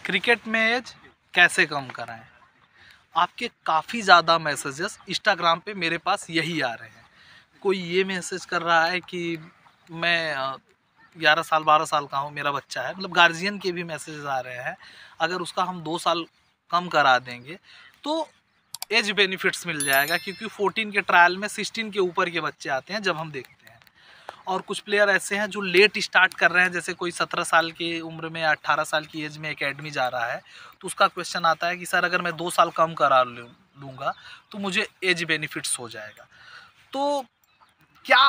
Cricket में as कैसे कम कराएं। आपके काफ़ी ज़्यादा मैसेजेस इंस्टाग्राम पे मेरे पास यही आ रहे हैं। कोई ये मैसेज कर रहा है कि मैं 11 साल 12 साल का हूँ, मेरा बच्चा है, मतलब गार्जियन के भी मैसेजेस आ रहे हैं, अगर उसका हम 2 साल कम करा देंगे तो एज बेनिफिट्स मिल जाएगा, क्योंकि 14 के ट्रायल में 16 के ऊपर के बच्चे आते हैं जब हम देखते हैं। और कुछ प्लेयर ऐसे हैं जो लेट स्टार्ट कर रहे हैं, जैसे कोई 17 साल की उम्र में या 18 साल की एज में एकेडमी जा रहा है, तो उसका क्वेश्चन आता है कि सर अगर मैं 2 साल कम करा लूँगा तो मुझे एज बेनिफिट्स हो जाएगा। तो क्या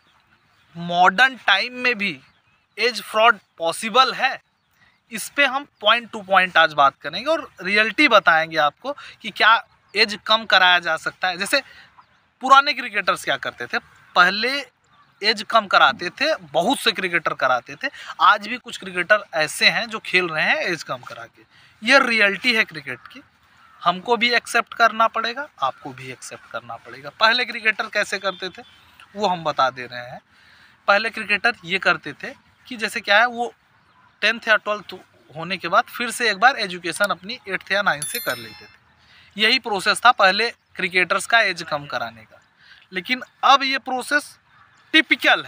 मॉडर्न टाइम में भी एज फ्रॉड पॉसिबल है? इस पे हम पॉइंट टू पॉइंट आज बात करेंगे और रियलिटी बताएंगे आपको कि क्या एज कम कराया जा सकता है। जैसे पुराने क्रिकेटर्स क्या करते थे, पहले एज कम कराते थे, बहुत से क्रिकेटर कराते थे। आज भी कुछ क्रिकेटर ऐसे हैं जो खेल रहे हैं एज कम करा के। ये रियलिटी है क्रिकेट की, हमको भी एक्सेप्ट करना पड़ेगा, आपको भी एक्सेप्ट करना पड़ेगा। पहले क्रिकेटर कैसे करते थे वो हम बता दे रहे हैं। पहले क्रिकेटर ये करते थे कि जैसे क्या है, वो 10th या 12th होने के बाद फिर से एक बार एजुकेशन अपनी 8th या 9th से कर लेते थे। यही प्रोसेस था पहले क्रिकेटर्स का एज कम कराने का। लेकिन अब ये प्रोसेस टिपिकल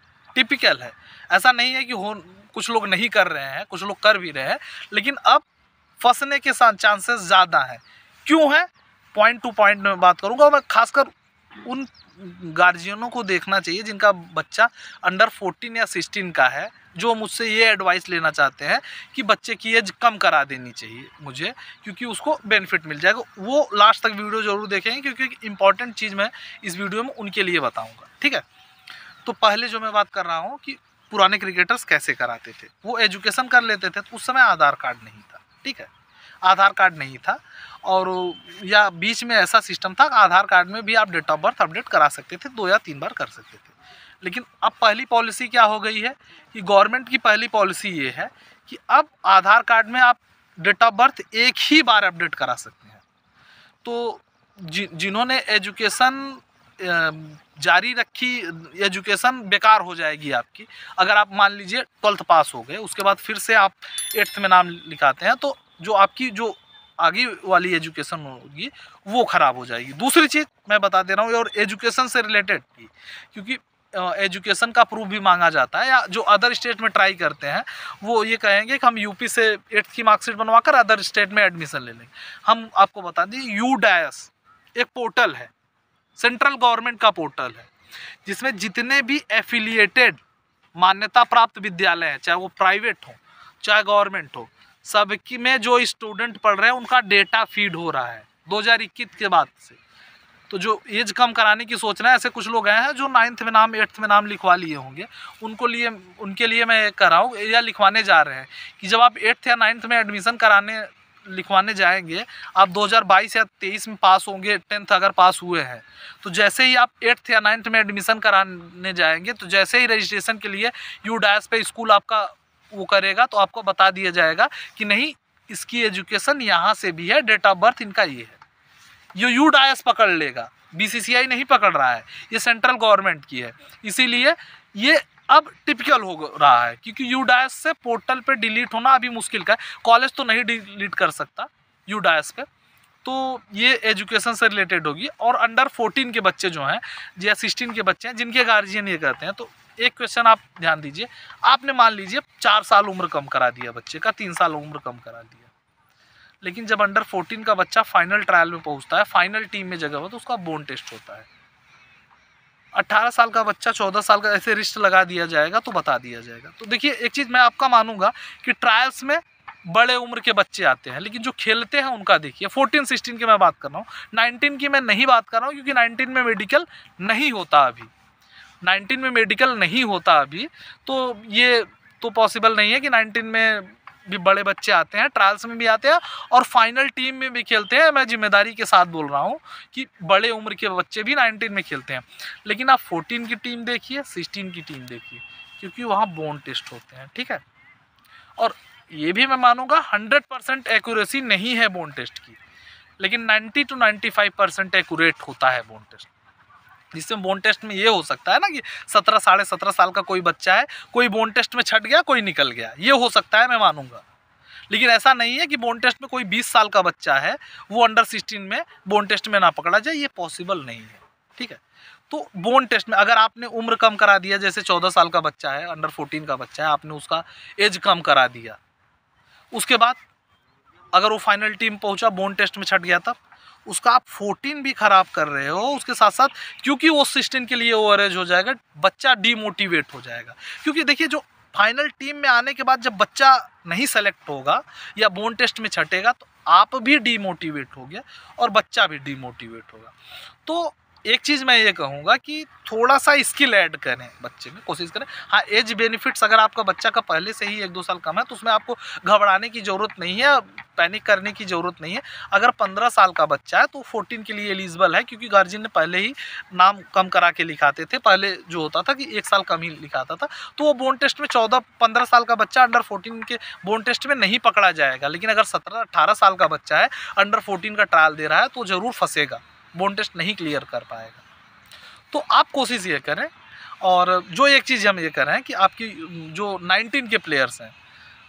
है। ऐसा नहीं है कि कुछ लोग नहीं कर रहे हैं, कुछ लोग कर भी रहे हैं, लेकिन अब फंसने के चांसेस ज़्यादा हैं। क्यों है, पॉइंट टू पॉइंट में बात करूंगा। मैं खासकर उन गार्जियनों को देखना चाहिए जिनका बच्चा अंडर 14 या 16 का है, जो मुझसे ये एडवाइस लेना चाहते हैं कि बच्चे की एज कम करा देनी चाहिए मुझे, क्योंकि उसको बेनिफिट मिल जाएगा। वो लास्ट तक वीडियो जरूर देखेंगे, क्योंकि इंपॉर्टेंट चीज़ मैं इस वीडियो में उनके लिए बताऊँगा। ठीक है, तो पहले जो मैं बात कर रहा हूँ कि पुराने क्रिकेटर्स कैसे कराते थे, वो एजुकेशन कर लेते थे। तो उस समय आधार कार्ड नहीं था, ठीक है, आधार कार्ड नहीं था, और या बीच में ऐसा सिस्टम था आधार कार्ड में भी आप डेट ऑफ बर्थ अपडेट करा सकते थे, 2 या 3 बार कर सकते थे। लेकिन अब पहली पॉलिसी क्या हो गई है कि गवर्नमेंट की पहली पॉलिसी ये है कि अब आधार कार्ड में आप डेट ऑफ बर्थ एक ही बार अपडेट करा सकते हैं। तो जिन्होंने एजुकेशन जारी रखी, एजुकेशन बेकार हो जाएगी आपकी। अगर आप मान लीजिए 12th पास हो गए, उसके बाद फिर से आप 8th में नाम लिखाते हैं, तो जो आपकी जो आगे वाली एजुकेशन होगी वो ख़राब हो जाएगी। दूसरी चीज़ मैं बता दे रहा हूँ, और एजुकेशन से रिलेटेड थी, क्योंकि एजुकेशन का प्रूफ भी मांगा जाता है, या जो अदर स्टेट में ट्राई करते हैं वो ये कहेंगे कि हम यूपी से 8th की मार्कशीट बनवाकर अदर स्टेट में एडमिशन ले लेंगे। हम आपको बता दें, UDAS एक पोर्टल है, सेंट्रल गवर्नमेंट का पोर्टल है, जिसमें जितने भी एफिलिएटेड मान्यता प्राप्त विद्यालय हैं, चाहे वो प्राइवेट हो चाहे गवर्नमेंट हो, सबकी में जो स्टूडेंट पढ़ रहे हैं उनका डेटा फीड हो रहा है 2021 के बाद से। तो जो एज कम कराने की सोच रहे हैं, ऐसे कुछ लोग हैं जो 9th में नाम 8th में नाम लिखवा लिए होंगे, उनके लिए मैं कह रहा हूँ, या लिखवाने जा रहे हैं कि जब आप 8th या 9th में एडमिशन लिखवाने जाएंगे, आप 2022 या 23 में पास होंगे, 10th अगर पास हुए हैं, तो जैसे ही आप 8th या 9th में एडमिशन कराने जाएंगे, तो जैसे ही रजिस्ट्रेशन के लिए UDAS पे स्कूल आपका वो करेगा, तो आपको बता दिया जाएगा कि नहीं, इसकी एजुकेशन यहाँ से भी है, डेट ऑफ बर्थ इनका ये है। ये UDAS पकड़ लेगा, BCCI नहीं पकड़ रहा है, ये सेंट्रल गवर्नमेंट की है। इसीलिए ये अब टिपिकल हो रहा है, क्योंकि UDAS से पोर्टल पे डिलीट होना अभी मुश्किल का है। कॉलेज तो नहीं डिलीट कर सकता UDAS पे, तो ये एजुकेशन से रिलेटेड होगी। और अंडर 14 के बच्चे जो हैं या 16 के बच्चे हैं जिनके गार्जियन ये कहते हैं, तो एक क्वेश्चन आप ध्यान दीजिए। आपने मान लीजिए 4 साल उम्र कम करा दिया बच्चे का, 3 साल उम्र कम करा दिया, लेकिन जब अंडर 14 का बच्चा फाइनल ट्रायल में पहुंचता है, फाइनल टीम में जगह हो, तो उसका बोन टेस्ट होता है। 18 साल का बच्चा 14 साल का ऐसे रिस्ट लगा दिया जाएगा तो बता दिया जाएगा। तो देखिए, एक चीज़ मैं आपका मानूंगा कि ट्रायल्स में बड़े उम्र के बच्चे आते हैं, लेकिन जो खेलते हैं उनका देखिए। 14-16 की मैं बात कर रहा हूँ, 19 की मैं नहीं बात कर रहा हूँ, क्योंकि 19 में मेडिकल नहीं होता अभी। 19 में मेडिकल नहीं होता अभी, तो ये तो पॉसिबल नहीं है कि 19 में भी बड़े बच्चे आते हैं, ट्रायल्स में भी आते हैं और फाइनल टीम में भी खेलते हैं। मैं जिम्मेदारी के साथ बोल रहा हूँ कि बड़े उम्र के बच्चे भी 19 में खेलते हैं। लेकिन आप 14 की टीम देखिए, 16 की टीम देखिए, क्योंकि वहाँ बोन टेस्ट होते हैं, ठीक है। और ये भी मैं मानूंगा 100% एक्यूरेसी नहीं है बोन टेस्ट की, लेकिन 90 to 95% एक्यूरेट होता है बोन टेस्ट। जिसमें बोन टेस्ट में ये हो सकता है ना कि 17 साढ़े 17 साल का कोई बच्चा है, कोई बोन टेस्ट में छट गया, कोई निकल गया, ये हो सकता है, मैं मानूंगा। लेकिन ऐसा नहीं है कि बोन टेस्ट में कोई 20 साल का बच्चा है वो अंडर 16 में बोन टेस्ट में ना पकड़ा जाए, ये पॉसिबल नहीं है। ठीक है, तो बोन टेस्ट में अगर आपने उम्र कम करा दिया, जैसे 14 साल का बच्चा है, अंडर 14 का बच्चा है, आपने उसका एज कम करा दिया, उसके बाद अगर वो फाइनल टीम पहुंचा, बोन टेस्ट में छट गया, तब उसका आप 14 भी खराब कर रहे हो उसके साथ साथ, क्योंकि वो 16 के लिए ओवरेज हो जाएगा, बच्चा डीमोटिवेट हो जाएगा। क्योंकि देखिए, जो फाइनल टीम में आने के बाद जब बच्चा नहीं सेलेक्ट होगा या बोन टेस्ट में छटेगा, तो आप भी डीमोटिवेट हो गया और बच्चा भी डीमोटिवेट होगा। तो एक चीज़ मैं ये कहूँगा कि थोड़ा सा स्किल ऐड करें, बच्चे में कोशिश करें। हाँ, एज बेनिफिट्स अगर आपका बच्चा का पहले से ही 1-2 साल कम है तो उसमें आपको घबराने की ज़रूरत नहीं है, पैनिक करने की ज़रूरत नहीं है। अगर 15 साल का बच्चा है तो 14 के लिए एलिजिबल है, क्योंकि गार्जियन ने पहले ही नाम कम करा के लिखाते थे। पहले जो होता था कि 1 साल कम ही लिखाता था, तो वो बोन टेस्ट में 14-15 साल का बच्चा अंडर 14 के बोन टेस्ट में नहीं पकड़ा जाएगा। लेकिन अगर 17-18 साल का बच्चा है, अंडर 14 का ट्रायल दे रहा है, तो ज़रूर फंसेगा, बोन टेस्ट नहीं क्लियर कर पाएगा। तो आप कोशिश ये करें। और जो एक चीज़ हम ये कर रहे हैं कि आपकी जो 19 के प्लेयर्स हैं,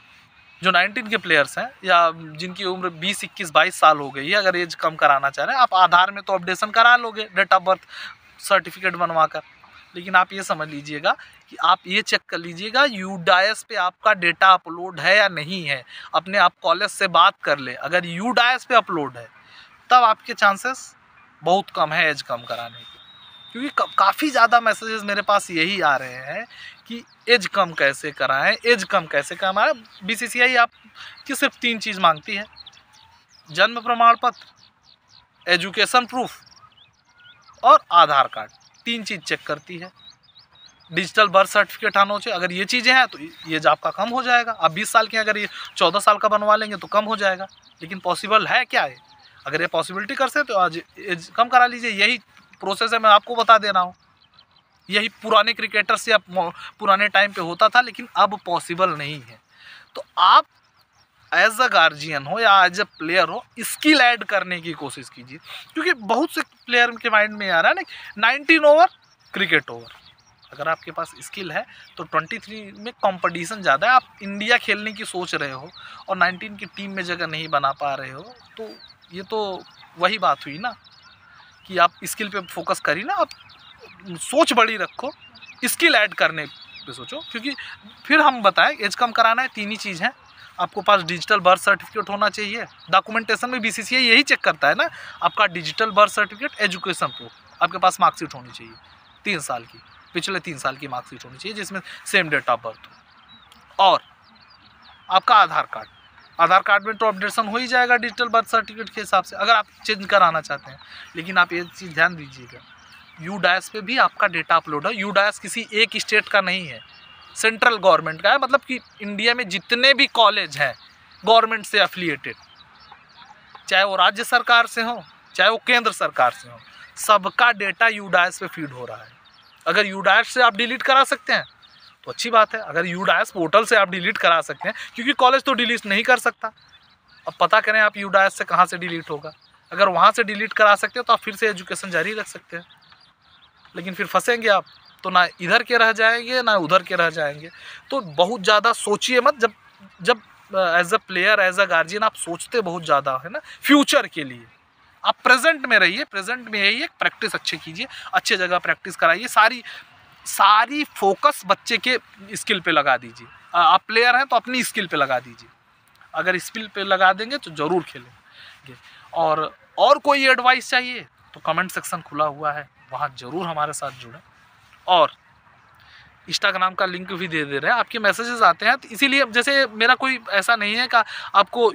जो 19 के प्लेयर्स हैं या जिनकी उम्र 20, 21, 22 साल हो गई है, अगर एज कम कराना चाह रहे हैं, आप आधार में तो अपडेशन करा लोगे, डेट ऑफ बर्थ सर्टिफिकेट बनवा कर। लेकिन आप ये समझ लीजिएगा कि आप ये चेक कर लीजिएगा यूडाइस पे आपका डेटा अपलोड है या नहीं है। अपने आप कॉलेज से बात कर ले, अगर यूडाइस पे अपलोड है तब आपके चांसेस बहुत कम है एज कम कराने के। क्योंकि काफ़ी ज़्यादा मैसेजेस मेरे पास यही आ रहे हैं कि एज कम कैसे कराएं, एज कम कैसे कराएं। बीसीसीआई आपकी सिर्फ 3 चीज़ मांगती है: जन्म प्रमाण पत्र, एजुकेशन प्रूफ और आधार कार्ड। 3 चीज़ चेक करती है। डिजिटल बर्थ सर्टिफिकेट आना चाहिए। अगर ये चीज़ें हैं तो एज आपका कम हो जाएगा। आप 20 साल के अगर ये 14 साल का बनवा लेंगे तो कम हो जाएगा। लेकिन पॉसिबल है क्या है? अगर ये पॉसिबिलिटी कर सकते तो आज एज कम करा लीजिए। यही प्रोसेस है, मैं आपको बता दे रहा हूँ। यही पुराने क्रिकेटर्स या पुराने टाइम पे होता था, लेकिन अब पॉसिबल नहीं है। तो आप एज अ गार्जियन हो या एज अ प्लेयर हो, स्किल ऐड करने की कोशिश कीजिए। क्योंकि बहुत से प्लेयर के माइंड में आ रहा है ना 19 ओवर क्रिकेट ओवर। अगर आपके पास स्किल है तो 23 में कंपटीशन ज़्यादा है। आप इंडिया खेलने की सोच रहे हो और 19 की टीम में जगह नहीं बना पा रहे हो, तो ये तो वही बात हुई ना कि आप स्किल पे फोकस करिए ना। आप सोच बड़ी रखो, स्किल ऐड करने पे सोचो। क्योंकि फिर हम बताएं, एज कम कराना है 3 ही चीज़ है। आपको पास डिजिटल बर्थ सर्टिफिकेट होना चाहिए। डॉक्यूमेंटेशन में बीसीसीआई यही चेक करता है ना, आपका digital birth certificate, education proof, आपके पास मार्कशीट होनी चाहिए 3 साल की, पिछले 3 साल की मार्कशीट होनी चाहिए जिसमें सेम डेट ऑफ बर्थ हो। और आपका आधार कार्ड, आधार कार्ड में तो अपडेशन हो ही जाएगा डिजिटल बर्थ सर्टिफिकेट के हिसाब से, अगर आप चेंज कराना चाहते हैं। लेकिन आप ये चीज़ ध्यान दीजिएगा, यूडाइस पे भी आपका डेटा अपलोड है। यूडाइस किसी एक स्टेट का नहीं है, सेंट्रल गवर्नमेंट का है। मतलब कि इंडिया में जितने भी कॉलेज हैं गवर्नमेंट से एफिलिएटेड, चाहे वो राज्य सरकार से हो चाहे वो केंद्र सरकार से हो, सबका डेटा यूडाइस पे फीड हो रहा है। अगर यूडाइस से आप डिलीट करा सकते हैं तो अच्छी बात है। अगर यूडाइस पोर्टल से आप डिलीट करा सकते हैं, क्योंकि कॉलेज तो डिलीट नहीं कर सकता। अब पता करें आप यूडाइस से कहाँ से डिलीट होगा। अगर वहाँ से डिलीट करा सकते हो तो आप फिर से एजुकेशन जारी रख सकते हैं। लेकिन फिर फंसेंगे आप, तो ना इधर के रह जाएंगे ना उधर के रह जाएंगे। तो बहुत ज़्यादा सोचिए मत। जब as a player, as a guardian आप सोचते बहुत ज़्यादा है ना फ्यूचर के लिए, आप प्रेजेंट में रहिए। प्रेजेंट में यही है, प्रैक्टिस अच्छे कीजिए, अच्छे जगह प्रैक्टिस कराइए। सारी फोकस बच्चे के स्किल पे लगा दीजिए। आप प्लेयर हैं तो अपनी स्किल पे लगा दीजिए। अगर स्किल पे लगा देंगे तो ज़रूर खेलेंगे। और कोई एडवाइस चाहिए तो कमेंट सेक्शन खुला हुआ है, वहाँ ज़रूर हमारे साथ जुड़ें। और इंस्टाग्राम का लिंक भी दे रहे हैं। आपके मैसेजेस आते हैं, तो इसीलिए जैसे मेरा कोई ऐसा नहीं है कि आपको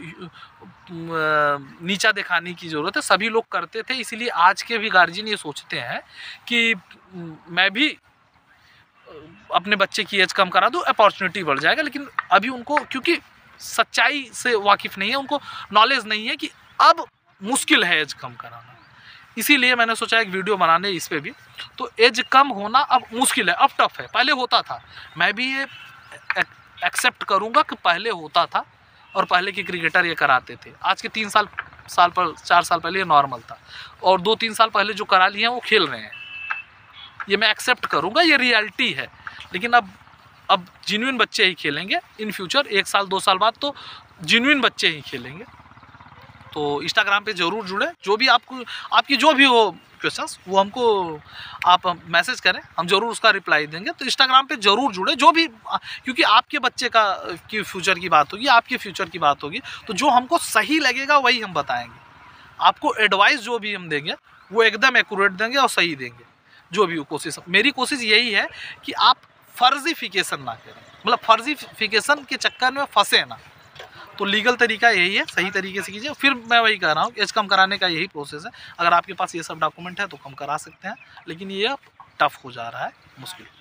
नीचा दिखाने की ज़रूरत है, सभी लोग करते थे। इसीलिए आज के भी गार्जियन ये सोचते हैं कि मैं भी अपने बच्चे की एज कम करा दूँ, अपॉर्चुनिटी बढ़ जाएगा। लेकिन अभी उनको क्योंकि सच्चाई से वाकिफ़ नहीं है, उनको नॉलेज नहीं है कि अब मुश्किल है एज कम कराना। इसीलिए मैंने सोचा एक वीडियो बनाने इस पे भी। तो एज कम होना अब मुश्किल है, अब टफ है। पहले होता था, मैं भी ये एक्सेप्ट करूँगा कि पहले होता था और पहले के क्रिकेटर ये कराते थे। आज के 4 साल पहले ये नॉर्मल था, और 2-3 साल पहले जो करा लिए हैं वो खेल रहे हैं। ये मैं एक्सेप्ट करूँगा, ये रियलिटी है। लेकिन अब अब जेन्युइन बच्चे ही खेलेंगे इन फ्यूचर, 1 साल 2 साल बाद तो जेन्युइन बच्चे ही खेलेंगे। तो इंस्टाग्राम पे ज़रूर जुड़े, जो भी आपको आपकी जो भी हो क्वेश्चंस वो हमको आप मैसेज करें, हम ज़रूर उसका रिप्लाई देंगे। तो इंस्टाग्राम पे ज़रूर जुड़े, जो भी, क्योंकि आपके बच्चे का की फ्यूचर की बात होगी, आपके फ्यूचर की बात होगी, तो जो हमको सही लगेगा वही हम बताएंगे। आपको एडवाइस जो भी हम देंगे वो एकदम एक्यूरेट देंगे और सही देंगे। जो भी कोशिश, मेरी कोशिश यही है कि आप फर्जीफिकेशन ना करें, मतलब फर्जीफिकेशन के चक्कर में फंसे ना। तो लीगल तरीका यही है, सही तरीके से कीजिए। फिर मैं वही कह रहा हूँ, एज कम कराने का यही प्रोसेस है। अगर आपके पास ये सब डॉक्यूमेंट है तो कम करा सकते हैं, लेकिन ये टफ हो जा रहा है, मुश्किल।